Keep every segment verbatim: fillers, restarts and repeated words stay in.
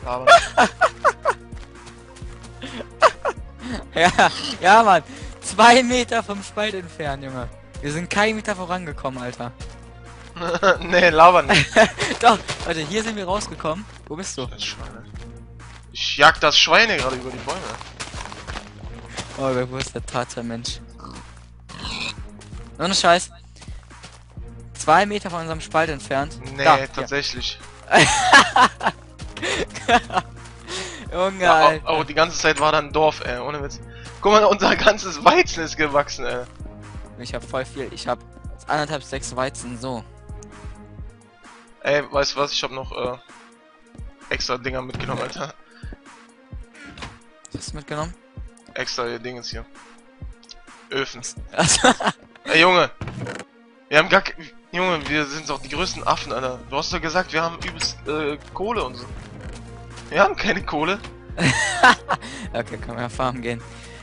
Aber Ja, ja, Mann. Zwei Meter vom Spalt entfernt, Junge. Wir sind keinen Meter vorangekommen, Alter. nee, laber nicht. Doch, Leute, hier sind wir rausgekommen. Wo bist du? Das Schweine. Ich jag das Schweine gerade über die Bäume. Oh, wo ist der Tarzan-Mensch? Ohne Scheiß. Zwei Meter von unserem Spalt entfernt. Nee, Da, hier. tatsächlich. Junge, Ja, Alter. oh, oh, die ganze Zeit war da ein Dorf, ey, ohne Witz. Guck mal, unser ganzes Weizen ist gewachsen, ey. Ich hab voll viel. Ich hab anderthalb, sechs Weizen, so. Ey, weißt du was? Ich hab noch äh, extra Dinger mitgenommen, Alter. Was hast du mitgenommen? Extra Dingens hier. Öfen. Also, Ey, Junge. Wir haben gar ke- Junge, wir sind doch die größten Affen, Alter. Du hast doch gesagt, wir haben übelst äh, Kohle und so. Wir haben keine Kohle. okay, können wir ja farmen gehen.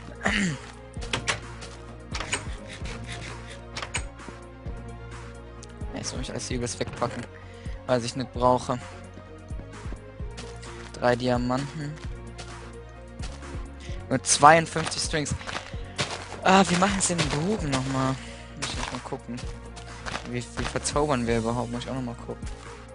Jetzt soll ich alles übelst wegpacken, weil ich nicht brauche. Drei Diamanten. Nur zweiundfünfzig Strings. Ah, wie machen es den Bogen nochmal? Muss ich mal gucken. Wie viel verzaubern wir überhaupt? Muss ich auch nochmal gucken.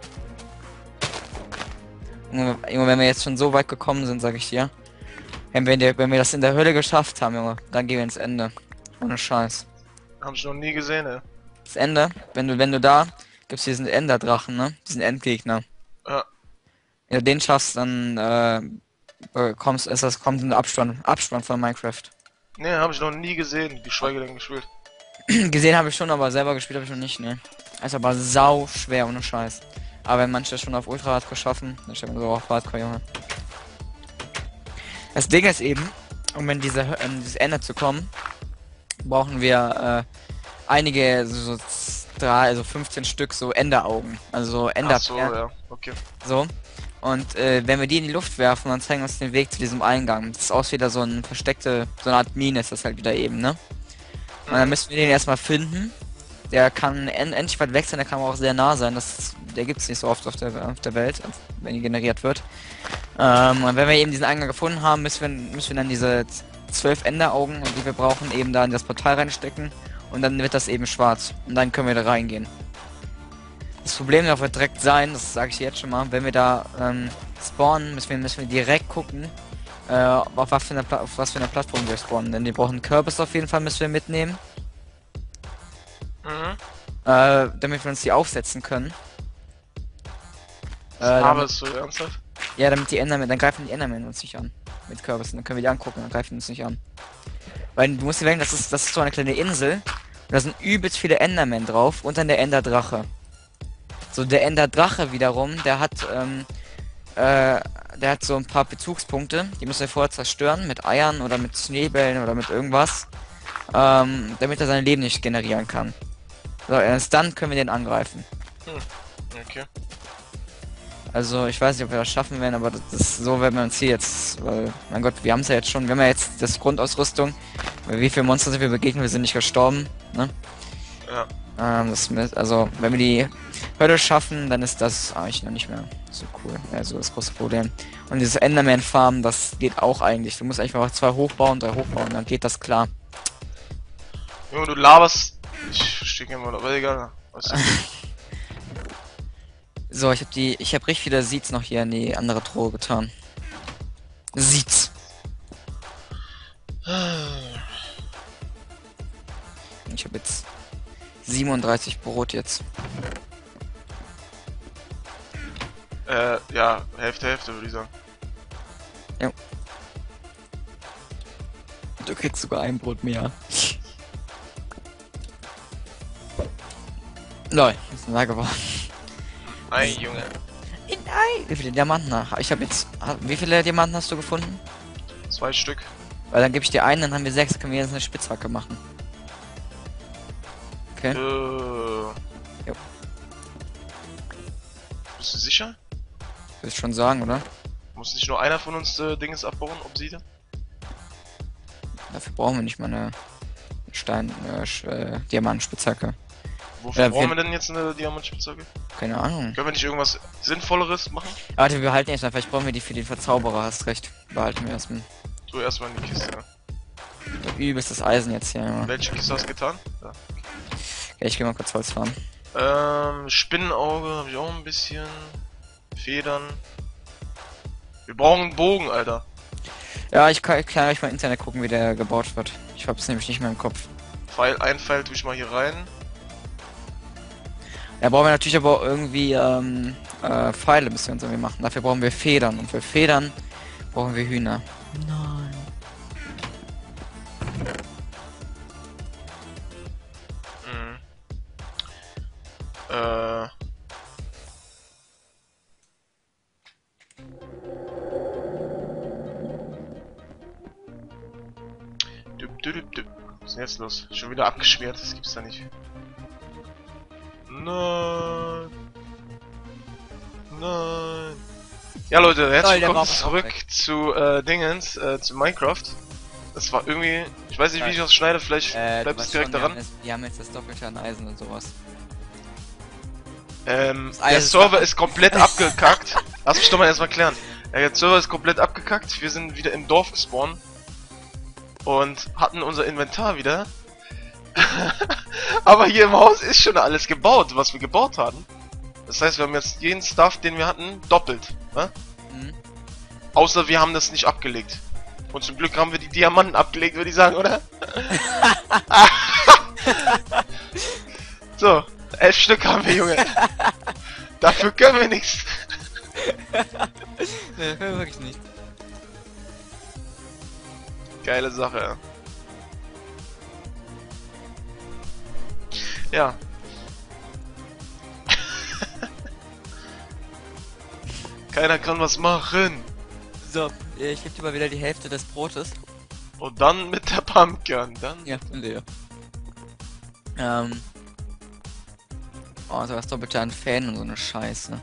Junge, Junge, wenn wir jetzt schon so weit gekommen sind, sag ich dir. Wenn wir, in der, wenn wir das in der Hölle geschafft haben, Junge, dann gehen wir ins Ende. Ohne Scheiß. Hab ich noch nie gesehen, ey. Das Ende, wenn du, wenn du da, gibt's diesen Enderdrachen, ne? Diesen Endgegner. Ja. Wenn du den schaffst, dann, äh, bekommst, ist das, kommt ein Abspann, Abspann von Minecraft. Nee, hab ich noch nie gesehen, geschweige denn gespielt. Gesehen habe ich schon, aber selber gespielt habe ich noch nicht, ne? Ist aber sau schwer, ohne Scheiß. Aber wenn manche das schon auf Ultra Hardcore schaffen, dann stellen wir so auf Hardcore, Junge. Das Ding ist eben, um in diese, in dieses Ende zu kommen, brauchen wir äh, einige, so, so drei, also fünfzehn Stück so Enderaugen. Also Ender. Ach so, ja, okay. So. Und äh, wenn wir die in die Luft werfen, dann zeigen wir uns den Weg zu diesem Eingang. Das ist aus wieder so ein versteckte, so eine Art Mine ist das halt wieder eben, ne? Und dann müssen wir den erstmal finden. Der kann en endlich weit weg sein, der kann aber auch sehr nah sein. Das, der gibt es nicht so oft auf der, auf der Welt, wenn die generiert wird. Ähm, und wenn wir eben diesen Eingang gefunden haben, müssen wir, müssen wir dann diese zwölf Enderaugen, die wir brauchen, eben da in das Portal reinstecken. Und dann wird das eben schwarz. Und dann können wir da reingehen. Das Problem darf wird direkt sein, das sage ich dir jetzt schon mal, wenn wir da ähm, spawnen, müssen wir, müssen wir direkt gucken, äh, auf, was für eine auf was für eine Plattform wir spawnen. Denn wir brauchen Kürbis auf jeden Fall, müssen wir mitnehmen. Mhm. Äh, damit wir uns die aufsetzen können. Äh, Aber damit, ist so ernsthaft? ja, damit die Endermen, dann greifen die Endermen uns nicht an. Mit Kürbis, dann können wir die angucken, dann greifen die uns nicht an. Weil du musst dir denken, das ist, das ist so eine kleine Insel. Und da sind übelst viele Endermen drauf und dann der Enderdrache. So, der Enderdrache wiederum, der hat, ähm, äh, der hat so ein paar Bezugspunkte, die müssen wir vorher zerstören, mit Eiern oder mit Schneebällen oder mit irgendwas, ähm, damit er sein Leben nicht generieren kann. So, erst dann können wir den angreifen. Hm. Okay. Also, ich weiß nicht, ob wir das schaffen werden, aber das ist so, wenn wir uns hier jetzt, weil, mein Gott, wir haben es ja jetzt schon, wir haben ja jetzt das Grundausrüstung, wie viele Monster sind wir begegnet, wir sind nicht gestorben, ne? Ja. Ähm, das mit, also, wenn wir die Hölle schaffen, dann ist das eigentlich noch nicht mehr so cool. Also das große Problem. Und dieses Enderman Farm, das geht auch eigentlich. Du musst einfach zwei hochbauen, drei hochbauen, dann geht das klar. Junge, du laberst. Ich verstehe kein Wort, aber egal. Weißt du? So, ich habe die, ich habe richtig viele Seeds noch hier in die andere Truhe getan. Seeds. Ich habe jetzt siebenunddreißig Brot jetzt. Äh, ja, Hälfte, Hälfte würde ich sagen. Ja. Du kriegst sogar ein Brot mehr. Lol, ist ein geworden. Ei, Junge. Nein! Wie viele Diamanten? Ich habe jetzt. Wie viele Diamanten hast du gefunden? Zwei Stück. Weil dann gebe ich dir einen, dann haben wir sechs, können wir jetzt eine Spitzhacke machen. Okay. Äh. Jo. Bist du sicher? Willst du schon sagen, oder? Muss nicht nur einer von uns äh, Dinges abbauen, Obsidian? Dafür brauchen wir nicht mal eine Stein, äh, Sch- äh, Diamantenspitzhacke. Wofür Ja, brauchen wir- wir denn jetzt eine Diamantspitzhacke? Keine Ahnung. Können wir nicht irgendwas Sinnvolleres machen? Warte, wir behalten erstmal, vielleicht brauchen wir die für den Verzauberer, hast recht. Behalten wir erstmal. Du erstmal in die Kiste. Ja. Übelst das Eisen jetzt hier, ja. Welche Kiste hast du getan? Ja. Ja, ich geh mal kurz Holz fahren. Ähm, Spinnenauge habe ich auch ein bisschen. Federn. Wir brauchen einen Bogen, Alter. Ja, ich kann, ich kann euch mal Internet gucken, wie der gebaut wird. Ich hab's nämlich nicht mehr im Kopf. Pfeil, ein Pfeil tue ich mal hier rein. Da brauchen wir natürlich aber auch irgendwie ähm, äh, Pfeile müssen wir uns irgendwie machen. Dafür brauchen wir Federn und für Federn brauchen wir Hühner. Nein. Mhm. Äh. Düpp, düpp, düpp. Was ist denn jetzt los? Schon wieder abgeschmiert, das gibt's da nicht. Nein. Nein. Ja Leute, Toll, herzlich der willkommen war zurück weg. zu äh, Dingens, äh, zu Minecraft. Das war irgendwie, ich weiß nicht wie ich das schneide, vielleicht Äh, bleibt du es weißt direkt schon, wir daran. haben, jetzt, wir haben jetzt das Doppelte an Eisen und sowas. Ähm, Das der Eisen ist Server ab- ist komplett abgekackt. Lass mich doch mal erstmal klären. Ja, der Server ist komplett abgekackt. Wir sind wieder im Dorf gespawnt. Und hatten unser Inventar wieder. Aber hier im Haus ist schon alles gebaut, was wir gebaut hatten. Das heißt, wir haben jetzt jeden Stuff, den wir hatten, doppelt. Ne? Mhm. Außer wir haben das nicht abgelegt. Und zum Glück haben wir die Diamanten abgelegt, würde ich sagen, oder? So, elf Stück haben wir, Junge. Dafür können wir nichts. Ne, wirklich nicht. Geile Sache, ja. Ja. Keiner kann was machen. So, ich gebe dir mal wieder die Hälfte des Brotes. Und dann mit der Pumpkin, dann. Ja, leer. Ähm. Oh, so was Doppelte an Fan und so eine Scheiße.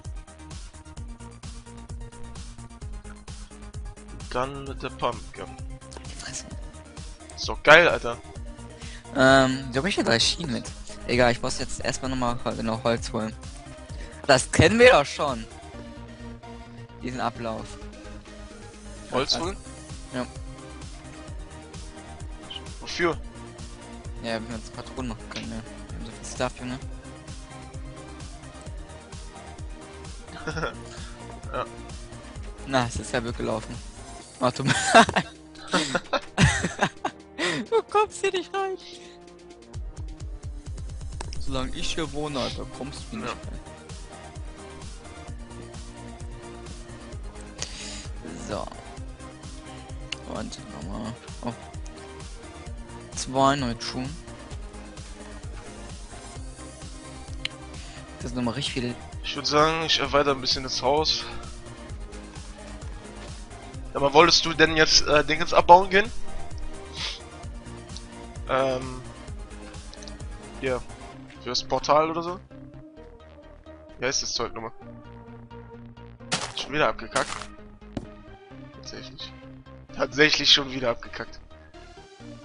Dann mit der Pumpkin. Fresse. Ist doch geil, Alter. Ähm, da hab ich ja drei Schienen mit. Egal, ich muss jetzt erstmal nochmal noch Holz holen. Das kennen wir doch schon. Diesen Ablauf. Holz holen? Ja. Wofür? Ja, wenn wir uns Patronen machen können, ja. Wir haben so viel Stuff, Junge. Ja. Na, es ist ja wirklich gelaufen. Oh, tut mir leid. Du kommst hier nicht rein. Solange ich hier wohne, Alter, kommst du nicht Ja. rein. So. Und nochmal. Oh. Zwei neue Schuhe. Das sind nochmal richtig viele. Ich würde sagen, ich erweitere ein bisschen das Haus. Aber wolltest du denn jetzt äh, Dingens abbauen gehen? Ähm. Ja. Fürs Portal oder so? Wie heißt das Zeug nochmal? Schon wieder abgekackt. Tatsächlich. Tatsächlich schon wieder abgekackt.